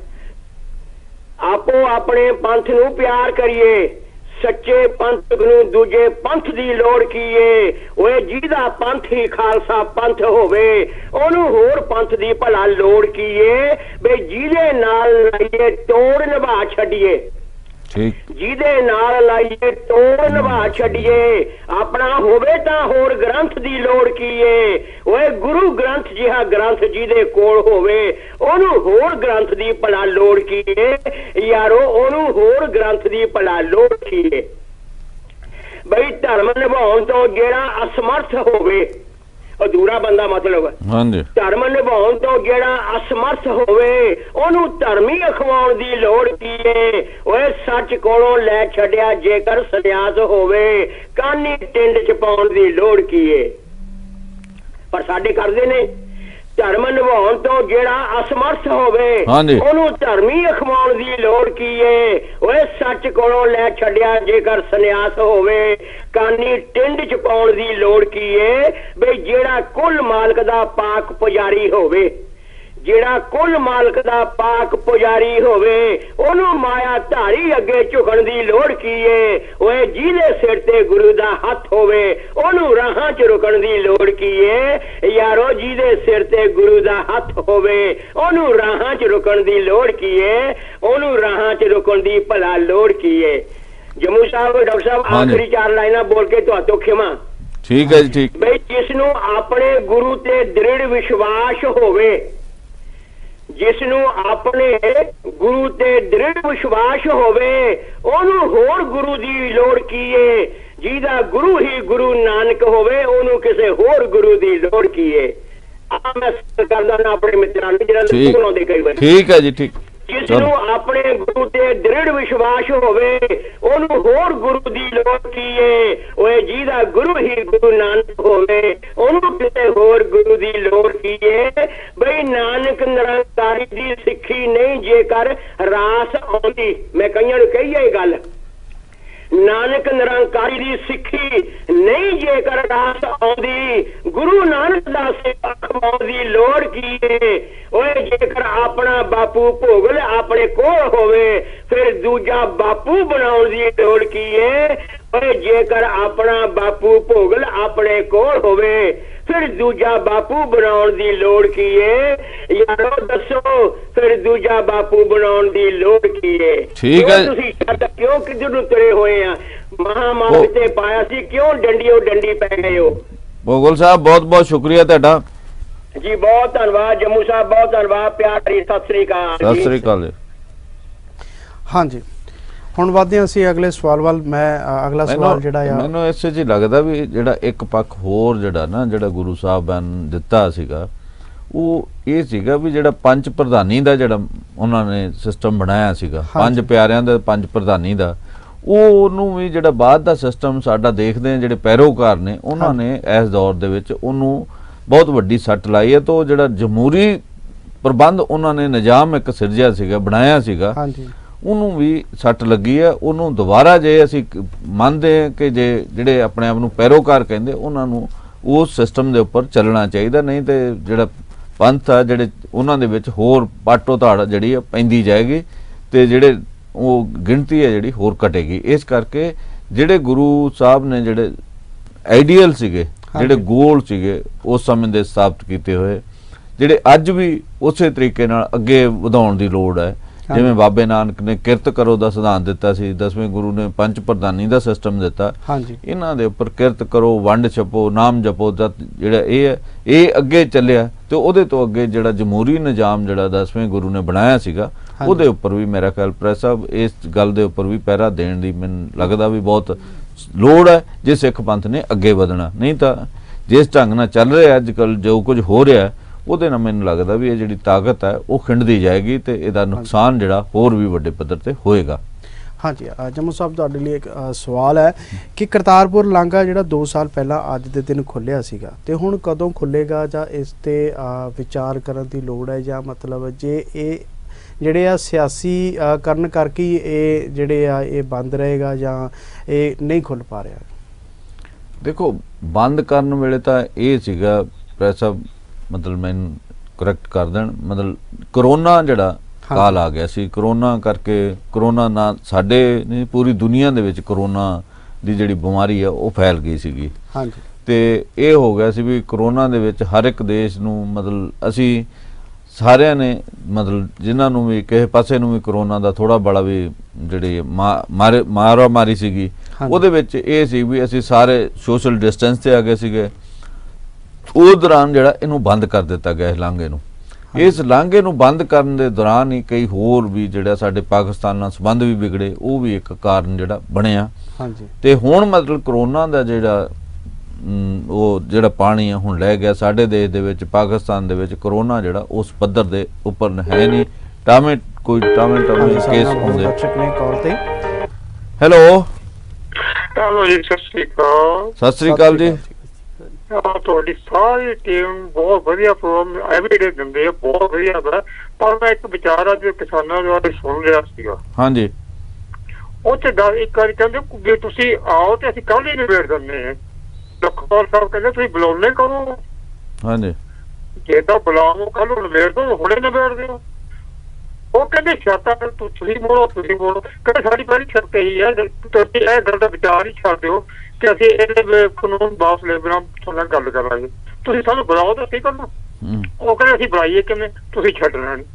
ਆਪੋ ਆਪਣੇ ਪੰਥ ਨੂੰ ਪਿਆਰ ਕਰੀਏ, ਸੱਚੇ ਪੰਥ ਨੂੰ ਦੂਜੇ ਪੰਥ ਦੀ ਲੋੜ ਕੀ ਏ, ਓਏ ਜਿਹਦਾ ਪੰਥ ਹੀ ਖਾਲਸਾ ਪੰਥ ਹੋਵੇ, ਉਹਨੂੰ ਹੋਰ ਪੰਥ ਦੀ ਭਲਾ ਲੋੜ ਕੀ ਏ, ਬਈ ਜਿਹਦੇ ਨਾਲ ਲਾਈਏ ਤੋੜ ਨਿਭਾ ਛੱਡੀਏ, ਜਿਹਦੇ ਨਾਲ ਲਾਈਏ ਤੋੜ ਨਿਭਾ ਛੱਡੀਏ, ਆਪਣਾ ਹੋਵੇ ਤਾਂ ਹੋਰ ਗ੍ਰੰਥ ਦੀ ਲੋੜ ਕੀ ਏ, ਓਏ ਗੁਰੂ ਗ੍ਰੰਥ ਜਿਹਾ ਗ੍ਰੰਥ ਜਿਹਦੇ ਕੋਲ ਹੋਵੇ, ਉਹਨੂੰ ਹੋਰ ਗ੍ਰੰਥ ਦੀ ਭਲਾ ਲੋੜ ਕੀ ਏ, ਯਾਰੋ ਉਹਨੂੰ ਹੋਰ ਗ੍ਰੰਥ ਦੀ ਭਲਾ ਲੋੜ ਕੀ ਏ। ਬਈ ਧਰਮ ਨਿਭਾਉਣ ਤੋਂ ਜਿਹੜਾ ਅਸਮਰਥ ਹੋਵੇ, ਅਧੂਰਾ ਬੰਦਾ ਮਤਲਬ, ਧਰਮ ਨਿਭਾਉਣ ਤੋਂ ਜਿਹੜਾ ਅਸਮਰਥ ਹੋਵੇ, ਉਹਨੂੰ ਧਰਮੀ ਅਖਵਾਉਣ ਦੀ ਲੋੜ ਕੀ ਏ, ਓਏ ਸੱਚ ਕੋਲੋਂ ਲੈ ਛੱਡਿਆ ਜੇਕਰ ਸੰਨਿਆਸ ਹੋਵੇ, ਕਾਨੀ ਟਿੰਡ ਚ ਪਾਉਣ ਦੀ ਲੋੜ ਕੀ ਏ। ਪਰ ਸਾਡੇ ਕਰਦੇ ਨੇ। ਧਰਮ ਨਿਭਾਉਣ ਤੋਂ ਜਿਹੜਾ ਅਸਮਰਥ ਹੋਵੇ ਹਾਂਜੀ। ਉਹਨੂੰ ਧਰਮੀ ਅਖਵਾਉਣ ਦੀ ਲੋੜ ਕੀ ਏ? ਓਏ ਸੱਚ ਕੋਲੋਂ ਲੈ ਛੱਡਿਆ ਜੇਕਰ ਸੰਨਿਆਸ ਹੋਵੇ, ਕਾਨੀ ਟਿੰਡ ਚ ਪਾਉਣ ਦੀ ਲੋੜ ਕੀ ਏ? ਬਈ ਜਿਹੜਾ ਕੁੱਲ ਮਾਲਕ ਦਾ ਪਾਕ ਪੁਜਾਰੀ ਹੋਵੇ, ਜਿਹੜਾ ਕੁੱਲ ਮਾਲਕ ਦਾ ਪਾਕ ਪੁਜਾਰੀ ਹੋਵੇ, ਉਹਨੂੰ ਮਾਇਆ ਧਾਰੀ ਅੱਗੇ ਝੁਕਣ ਦੀ ਲੋੜ ਕੀ ਏ? ਓਏ ਜਿਹਦੇ ਸਿਰ ਤੇ ਗੁਰੂ ਦਾ ਹੱਥ ਹੋਵੇ, ਉਹਨੂੰ ਰਾਹਾਂ 'ਚ ਰੁਕਣ ਦੀ ਲੋੜ ਕੀ ਏ? ਯਾਰੋ ਜਿਹਦੇ ਸਿਰ ਤੇ ਗੁਰੂ ਦਾ ਹੱਥ ਹੋਵੇ, ਉਹਨੂੰ ਰਾਹਾਂ 'ਚ ਰੁਕਣ ਦੀ ਲੋੜ ਕੀ ਏ? ਉਹਨੂੰ ਰਾਹਾਂ 'ਚ ਰੁਕਣ ਦੀ ਭਲਾ ਲੋੜ ਕੀ ਏ? ਜੰਮੂ ਸਾਹਿਬ, ਡਾਕਟਰ ਸਾਹਿਬ, ਆਖਰੀ 4 ਲਾਈਨਾਂ ਬੋਲ ਕੇ ਤੁਹਾਤੋਂ ਖਿਮਾ। ਠੀਕ ਹੈ ਜੀ, ਠੀਕ। ਬਈ ਜਿਸ ਨੂੰ ਆਪਣੇ ਗੁਰੂ ਤੇ ਦ੍ਰਿੜ ਵਿਸ਼ਵਾਸ ਹੋਵੇ, ਜਿਸ ਨੂੰ ਆਪਣੇ ਗੁਰੂ ਤੇ ਦ੍ਰਿੜ ਵਿਸ਼ਵਾਸ ਹੋਵੇ, ਉਹਨੂੰ ਹੋਰ ਗੁਰੂ ਦੀ ਲੋੜ ਕੀ ਏ? ਜਿਹਦਾ ਗੁਰੂ ਹੀ ਗੁਰੂ ਨਾਨਕ ਹੋਵੇ, ਉਹਨੂੰ ਕਿਸੇ ਹੋਰ ਗੁਰੂ ਦੀ ਲੋੜ ਕੀ ਏ? ਆ ਮੈਂ ਕਰਦਾ ਨਾ ਆਪਣੇ ਮਿੱਤਰਾਂ ਨੂੰ ਜਿਹੜਾ ਸੁਣਾਉਂਦੇ ਕਈ ਵਾਰ। ਠੀਕ ਹੈ ਜੀ, ਠੀਕ। ਜਿਸ ਨੂੰ ਆਪਣੇ ਗੁਰੂ ਤੇ ਦ੍ਰਿੜ ਵਿਸ਼ਵਾਸ ਹੋਵੇ, ਉਹਨੂੰ ਹੋਰ ਗੁਰੂ ਦੀ ਲੋੜ ਕੀ ਏ? ਓਏ ਜਿਹਦਾ ਗੁਰੂ ਹੀ ਗੁਰੂ ਨਾਨਕ ਹੋਵੇ, ਉਹਨੂੰ ਕਿਸੇ ਹੋਰ ਗੁਰੂ ਦੀ ਲੋੜ ਕੀ ਏ? ਬਈ ਨਾਨਕ ਨਿਰੰਕਾਰੀ ਦੀ ਸਿੱਖੀ ਨਹੀਂ ਜੇਕਰ ਰਾਸ ਆਉਂਦੀ, ਮੈਂ ਕਈਆਂ ਨੂੰ ਕਹੀ ਇਹ ਗੱਲ, ਨਾਨਕ ਨਿਰੰਕਾਰੀ ਦੀ ਸਿੱਖੀ ਨਹੀਂ ਜੇਕਰ ਰਾਸ ਆਉਂਦੀ, ਗੁਰੂ ਨਾਨਕ ਦਾ ਸੇਵਾ ਅਖਵਾਉਣ ਦੀ ਲੋੜ ਕੀ ਏ? ਓਏ ਜੇਕਰ ਆਪਣਾ ਬਾਪੂ ਭੋਗਲ ਆਪਣੇ ਕੋਲ ਹੋਵੇ, ਫਿਰ ਦੂਜਾ ਬਾਪੂ ਬਣਾਉਣ ਦੀ ਲੋੜ ਕੀ ਏ? ਓਏ ਜੇਕਰ ਆਪਣਾ ਬਾਪੂ ਭੋਗਲ ਆਪਣੇ ਕੋਲ ਹੋਵੇ, ਫਿਰ ਦੂਜਾ ਬਾਪੂ ਬਣਾਉਣ ਦੀ ਲੋੜ ਕੀ ਏ? ਯਾਰੋ ਦੱਸੋ, ਫਿਰ ਦੂਜਾ ਬਾਪੂ ਬਣਾਉਣ ਦੀ ਲੋੜ ਕੀ ਏ? ਠੀਕ ਹੈ। ਤੁਸੀਂ ਕਿਉਂ ਕਿੱਧਰ ਨੂੰ ਤੁਰੇ ਹੋਏ ਆ? ਮਹਾਮਾਰਗ ਤੇ ਪਾਇਆ ਸੀ, ਕਿਉਂ ਡੰਡੀ ਪੈ ਗਏ ਹੋ? ਭੋਗਲ ਸਾਹਿਬ, ਬਹੁਤ ਬਹੁਤ ਸ਼ੁਕਰੀਆ ਤੁਹਾਡਾ ਜੀ, ਬਹੁਤ ਧੰਨਵਾਦ ਜੰਮੂ ਸਾਹਿਬ, ਬਹੁਤ ਧੰਨਵਾਦ। ਪਿਆਰ ਭਰੀ ਸਤਿ ਸ੍ਰੀ ਅਕਾਲ। ਸਤਿ ਸ੍ਰੀ ਅਕਾਲ ਜੀ। ਹਾਂਜੀ, ਹੁਣ ਵਧਦੇ ਹਾਂ ਅਸੀਂ ਅਗਲੇ ਸਵਾਲ ਵੱਲ। ਮੈਂ ਅਗਲਾ ਸਵਾਲ ਜਿਹੜਾ ਆ, ਮੈਨੂੰ ਇਸੇ 'ਚ ਹੀ ਲੱਗਦਾ ਵੀ ਜਿਹੜਾ ਇੱਕ ਪੱਖ ਹੋਰ ਜਿਹੜਾ ਨਾ, ਜਿਹੜਾ ਗੁਰੂ ਸਾਹਿਬਾਨ ਨੇ ਦਿੱਤਾ ਸੀਗਾ, ਉਹ ਇਹ ਸੀਗਾ ਵੀ ਜਿਹੜਾ ਪੰਜ ਪ੍ਰਧਾਨੀ ਦਾ ਜਿਹੜਾ ਉਹਨਾਂ ਨੇ ਸਿਸਟਮ ਬਣਾਇਆ ਸੀਗਾ, ਪੰਜ ਪਿਆਰਿਆਂ ਦਾ ਪੰਜ ਪ੍ਰਧਾਨੀ ਦਾ, ਉਹਨੂੰ ਵੀ ਜਿਹੜਾ ਬਾਅਦ ਦਾ ਸਿਸਟਮ ਸਾਡਾ ਦੇਖਦੇ ਆ, ਜਿਹੜੇ ਪੈਰੋਕਾਰ ਨੇ ਉਹਨਾਂ ਨੇ ਇਸ ਦੌਰ ਦੇ ਵਿੱਚ ਉਹਨੂੰ ਬਹੁਤ ਵੱਡੀ ਸੱਟ ਲਾਈ ਹੈ। ਤਾਂ ਉਹ ਜਿਹੜਾ ਜਮਹੂਰੀ ਪ੍ਰਬੰਧ ਉਹਨਾਂ ਨੇ ਨਿਜ਼ਾਮ ਇੱਕ ਸਿਰਜਿਆ ਸੀਗਾ, ਬਣਾਇਆ ਸੀਗਾ, ਉਹਨੂੰ ਵੀ ਸੱਟ ਲੱਗੀ ਹੈ। ਉਹਨੂੰ ਦੁਬਾਰਾ ਜੇ ਅਸੀਂ ਮੰਨਦੇ ਹਾਂ ਕਿ ਜੇ ਜਿਹੜੇ ਆਪਣੇ ਆਪ ਨੂੰ ਪੈਰੋਕਾਰ ਕਹਿੰਦੇ, ਉਹਨਾਂ ਨੂੰ ਉਸ ਸਿਸਟਮ ਦੇ ਉੱਪਰ ਚੱਲਣਾ ਚਾਹੀਦਾ, ਨਹੀਂ ਤੇ ਜਿਹੜਾ ਪੰਥ ਆ ਜਿਹੜੇ ਉਹਨਾਂ ਦੇ ਵਿੱਚ ਹੋਰ ਪਾਟੋ ਧਾੜ ਜਿਹੜੀ ਆ ਪੈਂਦੀ ਜਾਏਗੀ ਤੇ ਜਿਹੜੇ ਉਹ ਗਿਣਤੀ ਹੈ ਜਿਹੜੀ ਹੋਰ ਘਟੇਗੀ। ਇਸ ਕਰਕੇ ਜਿਹੜੇ ਗੁਰੂ ਸਾਹਿਬ ਨੇ ਜਿਹੜੇ ਆਈਡੀਅਲ ਸੀਗੇ, ਜਿਹੜੇ ਗੋਲ ਸੀਗੇ ਉਸ ਸਮੇਂ ਦੇ ਸਥਾਪਿਤ ਕੀਤੇ ਹੋਏ, ਜਿਹੜੇ ਅੱਜ ਵੀ ਉਸੇ ਤਰੀਕੇ ਨਾਲ ਅੱਗੇ ਵਧਾਉਣ ਦੀ ਲੋੜ ਹੈ। ਜਿਵੇਂ ਬਾਬੇ ਨਾਨਕ ਨੇ ਕਿਰਤ ਕਰੋ ਦਾ ਸਿਧਾਂਤ ਦਿੱਤਾ ਸੀ, 10ਵੇਂ ਗੁਰੂ ਨੇ ਪੰਜ ਪ੍ਰਧਾਨੀ ਦਾ ਸਿਸਟਮ ਦਿੱਤਾ, ਇਹਨਾਂ ਦੇ ਉੱਪਰ ਕਿਰਤ ਕਰੋ, ਵੰਡ ਛਪੋ, ਨਾਮ ਜਪੋ, ਜਿਹੜਾ ਇਹ ਅੱਗੇ ਚੱਲਿਆ। ਤੇ ਉਹਦੇ ਤੋਂ ਅੱਗੇ ਜਿਹੜਾ ਜਮਹੂਰੀ ਨਿਜ਼ਾਮ ਜਿਹੜਾ 10ਵੇਂ ਗੁਰੂ ਨੇ ਬਣਾਇਆ ਸੀਗਾ, ਉਹਦੇ ਉੱਪਰ ਵੀ ਮੇਰਾ ਖਿਆਲ ਪ੍ਰੈਸ ਸਾਹਿਬ ਇਸ ਗੱਲ ਦੇ ਉੱਪਰ ਵੀ ਪਹਿਰਾ ਦੇਣ ਦੀ ਮੈਨੂੰ ਲੱਗਦਾ ਵੀ ਬਹੁਤ ਲੋੜ ਹੈ ਜੇ ਸਿੱਖ ਪੰਥ ਨੇ ਅੱਗੇ ਵਧਣਾ। ਨਹੀਂ ਤਾਂ ਜਿਸ ਢੰਗ ਨਾਲ ਚੱਲ ਰਿਹਾ ਅੱਜ ਕੱਲ੍ਹ ਜੋ ਕੁਝ ਹੋ ਰਿਹਾ, ਉਹਦੇ ਨਾਲ ਮੈਨੂੰ ਲੱਗਦਾ ਵੀ ਇਹ ਜਿਹੜੀ ਤਾਕਤ ਹੈ ਉਹ ਖਿੰਡਦੀ ਜਾਏਗੀ ਤੇ ਇਹਦਾ ਨੁਕਸਾਨ ਜਿਹੜਾ ਹੋਰ ਵੀ ਵੱਡੇ ਪੱਧਰ ਤੇ ਹੋਏਗਾ। ਹਾਂਜੀ, ਜੰਮੂ ਸਾਹਿਬ ਤੁਹਾਡੇ ਲਈ ਇੱਕ ਸਵਾਲ ਹੈ ਕਿ ਕਰਤਾਰਪੁਰ ਲਾਂਘਾ ਜਿਹੜਾ 2 ਸਾਲ ਪਹਿਲਾਂ ਅੱਜ ਦੇ ਦਿਨ ਖੁੱਲਿਆ ਸੀਗਾ, ਤੇ ਹੁਣ ਕਦੋਂ ਖੁੱਲੇਗਾ, ਜਾਂ ਇਸ ਤੇ ਵਿਚਾਰ ਕਰਨ ਦੀ ਲੋੜ ਹੈ, ਜਾਂ ਮਤਲਬ ਜੇ ਇਹ ਜਿਹੜੇ ਆ ਸਿਆਸੀ ਕਰਨ ਕਰਕੇ ਇਹ ਜਿਹੜੇ ਆ ਇਹ ਬੰਦ ਰਹੇਗਾ ਜਾਂ ਇਹ ਨਹੀਂ ਖੁੱਲ ਪਾ ਰਿਹਾ? ਦੇਖੋ, ਬੰਦ ਕਰਨ ਵੇਲੇ ਤਾਂ ਇਹ ਸੀਗਾ ਪ੍ਰੈਸ ਸਾਹਿਬ, ਮਤਲਬ ਮੈਨੂੰ ਕਰੈਕਟ ਕਰ ਦੇਣ, ਮਤਲਬ ਕਰੋਨਾ ਜਿਹੜਾ ਕਾਲ ਆ ਗਿਆ ਸੀ, ਕਰੋਨਾ ਕਰਕੇ, ਕਰੋਨਾ ਨਾ ਸਾਡੇ ਨਹੀਂ ਪੂਰੀ ਦੁਨੀਆ ਦੇ ਵਿੱਚ ਕਰੋਨਾ ਦੀ ਜਿਹੜੀ ਬਿਮਾਰੀ ਆ ਉਹ ਫੈਲ ਗਈ ਸੀਗੀ। ਤੇ ਇਹ ਹੋ ਗਿਆ ਸੀ ਵੀ ਕਰੋਨਾ ਦੇ ਵਿੱਚ ਹਰ ਇੱਕ ਦੇਸ਼ ਨੂੰ, ਮਤਲਬ ਅਸੀਂ ਸਾਰਿਆਂ ਨੇ, ਮਤਲਬ ਜਿਨ੍ਹਾਂ ਨੂੰ ਵੀ ਕਿਸੇ ਪਾਸੇ ਨੂੰ ਵੀ ਕਰੋਨਾ ਦਾ ਥੋੜਾ ਬੜਾ ਵੀ ਜਿਹੜੀ ਮਾਰੀ ਸੀਗੀ, ਉਹਦੇ ਵਿੱਚ ਇਹ ਸੀ ਵੀ ਅਸੀਂ ਸਾਰੇ ਸੋਸ਼ਲ ਡਿਸਟੈਂਸ ਤੇ ਆ ਗਏ ਸੀਗੇ। ਉਹ ਦੌਰਾਨ ਜਿਹੜਾ ਇਹਨੂੰ ਬੰਦ ਕਰ ਦਿੱਤਾ ਗਿਆ, ਇਸ ਲਾਂਘੇ ਨੂੰ। ਇਸ ਲਾਂਘੇ ਨੂੰ ਬੰਦ ਕਰਨ ਦੇ ਦੌਰਾਨ ਹੀ ਕਈ ਹੋਰ ਵੀ ਜਿਹੜਾ ਸਾਡੇ ਪਾਕਿਸਤਾਨ ਨਾਲ ਸੰਬੰਧ ਵੀ ਵਿਗੜੇ, ਉਹ ਵੀ ਇੱਕ ਕਾਰਨ ਜਿਹੜਾ ਬਣਿਆ। ਤੇ ਹੁਣ ਮਤਲਬ ਕਰੋਨਾ ਦਾ ਜਿਹੜਾ ਉਹ ਜਿਹੜਾ ਪਾਣੀ ਆ ਹੁਣ ਲੈ ਗਿਆ ਸਾਡੇ ਦੇਸ਼ ਦੇ ਵਿੱਚ, ਪਾਕਿਸਤਾਨ ਦੇ ਵਿੱਚ ਕਰੋਨਾ ਜਿਹੜਾ ਉਸ ਪੱਧਰ ਦੇ ਉੱਪਰ ਹੈ ਨਹੀਂ। ਕੋਈ ਟਾਵੇਂ ਕੇਸ ਆਉਂਦੇ। ਹੈਲੋ ਜੀ, ਸਤਿ ਸ੍ਰੀ ਅਕਾਲ। ਸਤਿ ਸ੍ਰੀ ਅਕਾਲ ਜੀ। ਤੁਹਾਡੀ ਸਾਰੀ ਟੀਮ ਬਹੁਤ ਵਧੀਆ ਪ੍ਰੋਗਰਾਮ ਐਵਰੀਡੇ ਦਿੰਦੇ ਆ, ਬਹੁਤ ਵਧੀਆ ਵਾ। ਪਰ ਮੈਂ ਇੱਕ ਵਿਚਾਰ ਅੱਜ ਕਿਸਾਨਾਂ ਦੇ ਬਾਰੇ ਸੁਣ ਰਿਹਾ ਸੀਗਾ, ਹਾਂਜੀ ਉਹ ਚ ਇੱਕ ਵਾਰੀ ਕਹਿੰਦੇ ਜੇ ਤੁਸੀਂ ਆਓ ਤੇ ਅਸੀਂ ਕੱਲ ਹੀ ਨਿਬੇੜ ਦਿੰਦੇ ਹਾਂ। ਲਖਪਾਲ ਸਾਹਿਬ ਕਹਿੰਦੇ ਤੁਸੀਂ ਬੁਲਾਉਣੇ ਕਰੋ, ਹਾਂਜੀ ਜੇ ਤਾਂ ਬੁਲਾਓ ਕੱਲ ਨੂੰ ਨਿਬੇੜ ਦੋ, ਹੁਣੇ ਨਿਬੇੜ ਦਿਓ। ਉਹ ਕਹਿੰਦੇ ਸ਼ਰਤਾਂ ਤੁਸੀਂ ਮੋੜੋ, ਤੁਸੀਂ ਮੋੜੋ। ਕਹਿੰਦੇ ਸਾਡੀ ਪਹਿਲੀ ਸ਼ਰਤ ਇਹੀ ਹੈ, ਤੁਸੀਂ ਇਹ ਗੱਲ ਦਾ ਵਿਚਾਰ ਹੀ ਛੱਡ ਦਿਓ ਕਿ ਅਸੀਂ ਇਹਦੇ ਕਾਨੂੰਨ ਵਾਪਸ ਲੈ ਬਿਨਾਂ ਤੁਹਾਡੇ ਨਾਲ ਗੱਲ ਕਰਾਂਗੇ, ਤੁਸੀਂ ਸਾਨੂੰ ਬੁਲਾਓ ਤਾਂ ਸਹੀ ਕਰਨਾ। ਉਹ ਕਹਿੰਦੇ ਅਸੀਂ ਬੁਲਾਈਏ ਕਿਵੇਂ, ਤੁਸੀਂ ਛੱਡਣਾ ਨਹੀਂ,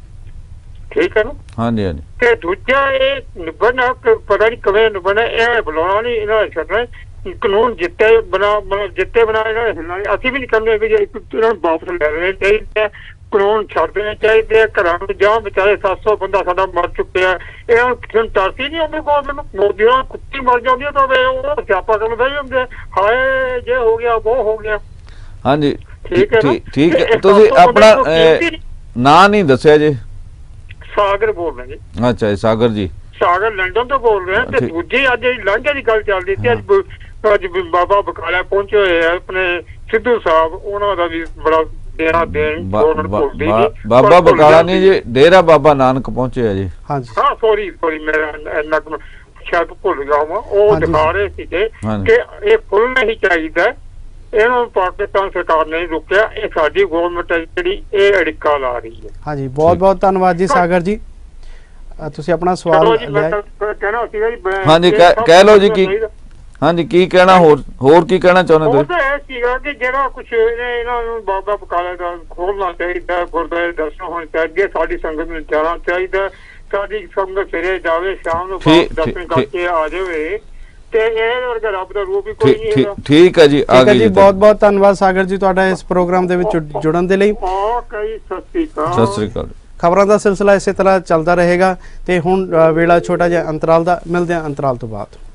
ਠੀਕ ਹੈ ਨਾ। ਹਾਂਜੀ ਹਾਂਜੀ ਤੇ ਦੂਜਾ ਇਹ ਨਿਭਣਾ ਪਤਾ ਨਹੀਂ ਕਿਵੇਂ ਨਿਭਣਾ, ਇਹ ਬੁਲਾਉਣਾ ਨਹੀਂ, ਇਹਨਾਂ ਨੇ ਛੱਡਣਾ। ਕਾਨੂੰਨ ਜਿੱਤੇ ਬਣਾ ਇਹਨਾਂ ਨੇ ਹਿੱਲਣਾ ਨਹੀਂ। ਅਸੀਂ ਵੀ ਨਹੀਂ ਕਹਿੰਦੇ ਵੀ ਇਹਨਾਂ ਨੂੰ ਵਾਪਸ ਲੈ ਲੈਣੇ ਚਾਹੀਦੇ, ਕਾਨੂੰਨ ਛੱਡ ਦੇਣੇ ਚਾਹੀਦੇ ਆ। ਘਰਾਂ ਵਿੱਚ ਜਾਂ ਵਿਚਾਰੇ 700 ਬੰਦਾ ਸਾਡਾ ਮਰ ਚੁੱਕਿਆ, ਇਹਨਾਂ ਨੂੰ ਕਿਸੇ ਨੂੰ ਤਰਸੀ ਨਹੀਂ ਆਉਂਦੀ। ਗੌਰਮੈਂਟ ਮੋਦੀ ਨਾਲ ਕੁੱਤੀ ਮਰ ਜਾਂਦੀ ਹੈ ਤਾਂ ਉਹ ਸਿਆਪਾ ਕਰਨ ਬਹਿ ਜਾਂਦੇ, ਹਾਏ ਜੇ ਹੋ ਗਿਆ ਉਹ ਹੋ ਗਿਆ। ਹਾਂਜੀ ਠੀਕ ਹੈ ਨਾ? ਠੀਕ ਹੈ। ਤੁਸੀਂ ਆਪਣਾ ਨਾਂ ਨਹੀਂ ਦੱਸਿਆ ਜੀ? ਸਾਗਰ ਬੋਲ ਰਹੇ ਜੀ। ਅੱਛਾ ਜੀ, ਸਾਗਰ ਜੀ। ਸਾਗਰ ਲੰਡਨ ਤੋਂ ਬੋਲ ਰਹੇ ਆ। ਤੇ ਦੂਜੀ ਅੱਜ ਲਾਂਘੇ ਦੀ ਗੱਲ ਚੱਲਦੀ ਸੀ, ਅੱਜ ਬਾਬਾ ਬਕਾਲਾ ਪਹੁੰਚੇ ਹੋਏ ਆ ਆਪਣੇ ਸਿੱਧੂ ਸਾਹਿਬ, ਉਹਨਾਂ ਦਾ ਵੀ ਬੜਾ ਦੇਣਾ ਦੇਣ। ਬਾਬਾ ਬਕਾਲਾ ਨਹੀਂ ਜੀ, ਡੇਰਾ ਬਾਬਾ ਨਾਨਕ ਪਹੁੰਚੇ ਆ ਜੀ। ਹਾਂਜੀ ਹਾਂ ਸੋਰੀ ਮੇਰਾ ਇੰਨਾ ਸ਼ਾਇਦ ਭੁੱਲ ਗਿਆ ਵਾਂ। ਉਹ ਦਿਖਾ ਰਹੇ ਸੀਗੇ ਕਿ ਇਹ ਫੁੱਲ ਨਹੀਂ ਚਾਹੀਦਾ, ਇਹਨੂੰ ਪਾਕਿਸਤਾਨ ਸਰਕਾਰ ਨੇ ਰੋਕਿਆ, ਇਹ ਸਾਡੀ ਗਵਰਨਮੈਂਟ ਹੈ ਜਿਹੜੀ ਇਹ ਅੜਿੱਕਾ ਲਾ ਰਹੀ ਹੈ। ਹਾਂਜੀ ਬਹੁਤ ਬਹੁਤ ਧੰਨਵਾਦ ਜੀ ਸਾਗਰ ਜੀ, ਤੁਸੀਂ ਆਪਣਾ ਸਵਾਲ ਕਹਿਣਾ ਸੀਗਾ ਜੀ। ਹਾਂਜੀ ਕਹਿ ਲਓ ਜੀ ਕੀ, ਹਾਂਜੀ ਕੀ ਕਹਿਣਾ, ਹੋਰ ਕੀ ਕਹਿਣਾ ਚਾਹੁੰਦੇ ਤੁਸੀਂ? ਉਹ ਤੁਸੀਂ? ਤਾਂ ਇਹ ਸੀਗਾ ਕਿ ਜਿਹੜਾ ਕੁਛ ਇਹਨਾਂ ਨੂੰ ਬਾਬਾ ਬਕਾਲਾ ਦਾ ਖੋਲਣਾ ਚਾਹੀਦਾ, ਗੁਰਦੁਆਰੇ ਦਰਸ਼ਨ ਹੋਣੇ ਚਾਹੀਦੇ, ਸਾਡੀ ਸੰਗਤ ਨੂੰ ਜਾਣਾ ਚਾਹੀਦਾ, ਸਾਡੀ ਸੰਗਤ ਫਿਰੇ ਜਾਵੇ, ਸ਼ਾਮ ਨੂੰ ਦਰਸ਼ਨ ਕਰਕੇ ਆ ਜਾਵੇ, ਤੇ ਇਹ ਵਰਗਾ ਰੱਬ ਦਾ ਰੂਪ ਹੀ ਕੋਈ ਨਹੀਂ ਹੈਗਾ। ਠੀਕ ਹੈ ਜੀ, ਆ ਗਈ ਜੀ। ਬਹੁਤ ਬਹੁਤ ਧੰਨਵਾਦ ਸਾਗਰ ਜੀ ਤੁਹਾਡਾ ਇਸ ਪ੍ਰੋਗਰਾਮ ਦੇ ਵਿੱਚ ਜੁੜਨ ਦੇ ਲਈ। ਸਤਿ ਸ੍ਰੀ ਅਕਾਲ। ਖਬਰਾਂ ਦਾ ਸਿਲਸਿਲਾ ਇਸੇ ਤਰ੍ਹਾਂ ਚੱਲਦਾ ਰਹੇਗਾ ਤੇ ਹੁਣ ਵੇਲਾ ਛੋਟਾ ਜਿਹਾ ਅੰਤਰਾਲ ਦਾ, ਮਿਲਦੇ ਹਾਂ ਅੰਤਰਾਲ ਤੋਂ ਬਾਅਦ।